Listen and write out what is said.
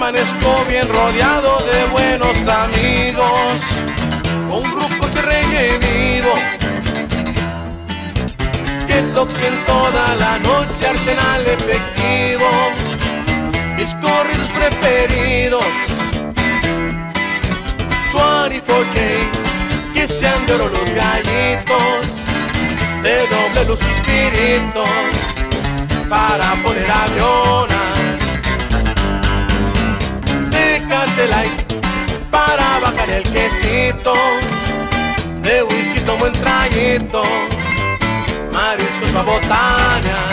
amanezco bien rodeado de buenos amigos, con grupos de requerido que toquen toda la noche arsenal efectivo, mis corridos preferidos, 24K, que sean de oro los gallitos, de doble luz suspiritos, para poder avionar. Tecate Light para bajar el quesito, de whisky tomo en traguito, mariscos pa' botanas,